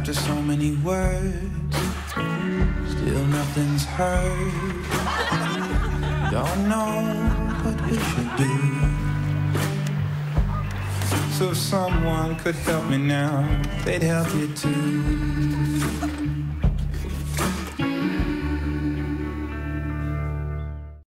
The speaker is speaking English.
After so many words, still nothing's heard. Don't know what we should do. So if someone could help me now, they'd help you too.